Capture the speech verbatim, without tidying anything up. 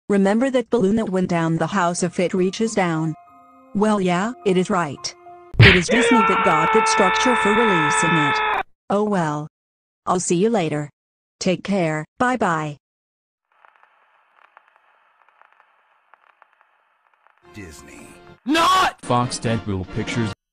Remember that balloon that went down the house if it reaches down? Well, yeah, it is right. It is Disney that got that structure for releasing it. Oh well. I'll see you later. Take care, bye-bye. Disney. Not! Fox Deadpool Pictures.